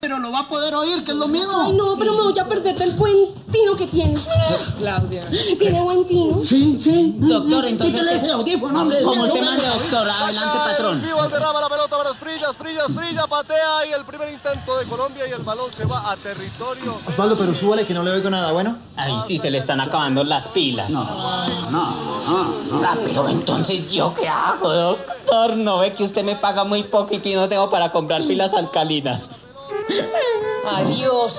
pero lo va a poder oír, que es lo mismo. Ay, no, pero me voy a perder del buen tino que tiene. Claudia. ¿Sí tiene buen tino? Sí, sí. Doctor, entonces... Quítale ese audífono, hombre. Como usted manda, doctor. Adelante, patrón. Vivo derrama la pelota para Asprilla, patea y el primer intento de Colombia y el balón se va a territorio. Osvaldo, pero súbale que no le oigo nada, ¿bueno? Ay, sí, se le están acabando las pilas. No. Pero entonces, ¿yo qué hago, doctor? ¿No ve que usted me paga muy poco y que no tengo para comprar pilas alcalinas? Adiós.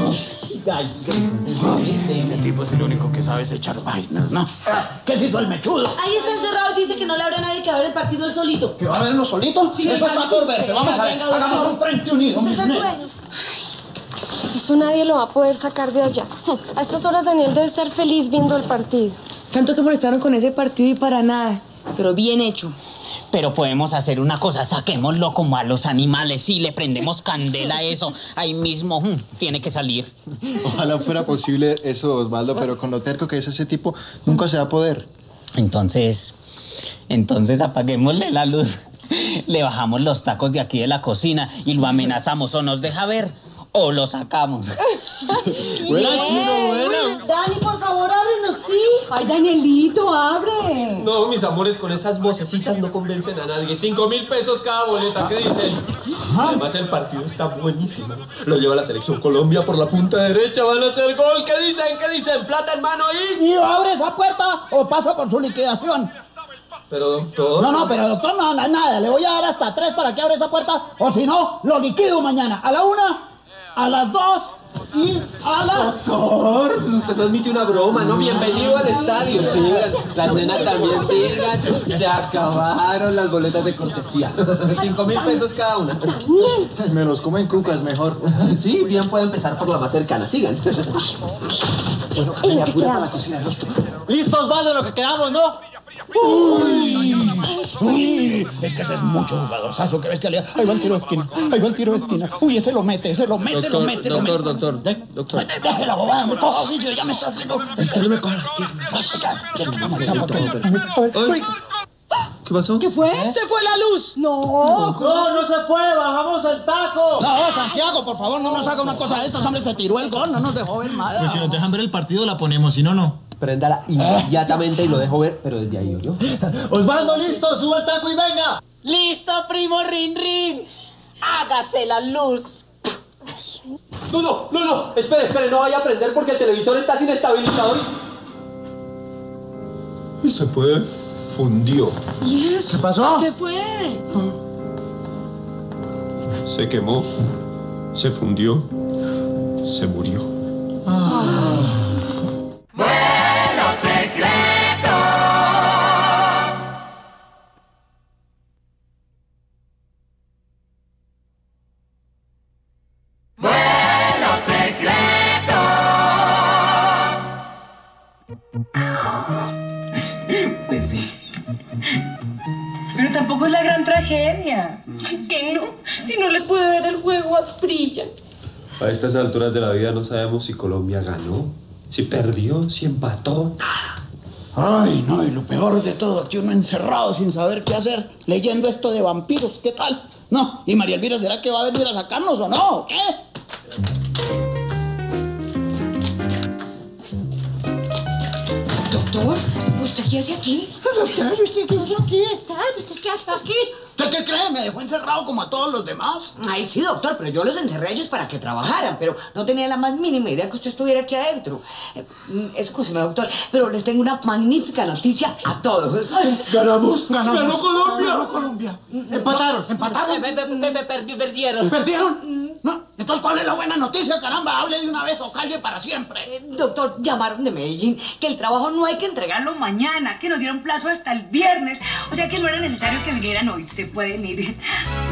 Este tipo es el único que sabe echar vainas, ¿no? ¿Qué se hizo el mechudo? Ahí está encerrado y dice que no le habrá nadie que abra el partido él solito. ¿Que va a verlo solito? Sí, eso está por verse. Vamos a ver. venga, Hagamos un frente unido. Usted es el mis dueño. Eso nadie lo va a poder sacar de allá. A estas horas Daniel debe estar feliz viendo el partido. Tanto que molestaron con ese partido y para nada. Pero bien hecho. Pero podemos hacer una cosa, saquémoslo como a los animales, sí, le prendemos candela a eso, ahí mismo, tiene que salir. Ojalá fuera posible eso, Osvaldo, pero con lo terco que es ese tipo, nunca se va a poder. Entonces apaguémosle la luz, le bajamos los tacos de aquí de la cocina y lo amenazamos, o nos deja ver o lo sacamos. Buena, Chino, buena. Dani, por favor, ábrenos, sí. Ay, Danielito, abre. No, mis amores, con esas vocecitas no convencen a nadie. 5.000 pesos cada boleta, ¿qué dicen? Además, el partido está buenísimo. Lo lleva la selección Colombia por la punta derecha, van a hacer gol. ¿Qué dicen? ¿Qué dicen? Plata en mano y... ¿Y abre esa puerta o pasa por su liquidación? Pero, doctor... No, pero doctor, no, nada. Le voy a dar hasta 3 para que abra esa puerta, o si no, lo liquido mañana. A la 1, a las 2 y a las... Doctor, usted no admite una broma, ¿no? Bienvenido al estadio, sigan. Las nenas también sigan. Se acabaron las boletas de cortesía. 5.000 pesos cada una. Me los comen cucas mejor. Sí, bien puede empezar por la más cercana, sigan. Bueno, me apura para la cocina, listo. ¡Listo, Osvaldo, lo que quedamos, ¿no? Uy, es que ese es mucho jugadorzazo, que bestialidad. Ahí va el tiro de esquina, Uy, ese lo mete. Doctor. Deje la bobada, me coja, oficio, ya me está haciendo. Usted no me coja las piernas. A ver, uy. ¿Qué pasó? ¿Qué fue? Se fue la luz. No se fue, bajamos el taco. No, Santiago, por favor, no nos haga una cosa de estas. Hombre, se tiró el gol, no nos dejó ver nada. Pues si nos dejan ver el partido, la ponemos, si no, no. Préndala inmediatamente y lo dejo ver, pero desde ahí, ¿yo? Osvaldo, listo, suba el taco y venga. ¡Listo, primo Rin! ¡Hágase la luz! No, espere, no vaya a prender porque el televisor está sin estabilizador. Y se puede fundió. ¿Y eso? ¿Qué pasó? ¿Qué fue? Se quemó, se fundió, se murió. Pues sí. Pero tampoco es la gran tragedia. Que no, si no le puede ver el juego a Asprilla. A estas alturas de la vida no sabemos si Colombia ganó, si perdió, si empató. Ay, no, y lo peor de todo, que uno encerrado sin saber qué hacer, leyendo esto de vampiros, ¿qué tal? No, y María Elvira, ¿será que va a venir a sacarnos o no? ¿Qué? Doctor, ¿usted qué hace aquí? ¿Usted qué cree? ¿Me dejó encerrado como a todos los demás? Ay, sí, doctor, pero yo los encerré a ellos para que trabajaran, pero no tenía la más mínima idea que usted estuviera aquí adentro. Excúseme, doctor, pero les tengo una magnífica noticia a todos. ¡Ganó Colombia! Ganó Colombia. Empataron. Perdieron. ¿Perdieron? No, entonces, ¿cuál es la buena noticia, caramba? Hable de una vez o calle para siempre. Doctor, llamaron de Medellín que el trabajo no hay que entregarlo mañana, que nos dieron plazo hasta el viernes. O sea que no era necesario que vinieran hoy. Se pueden ir.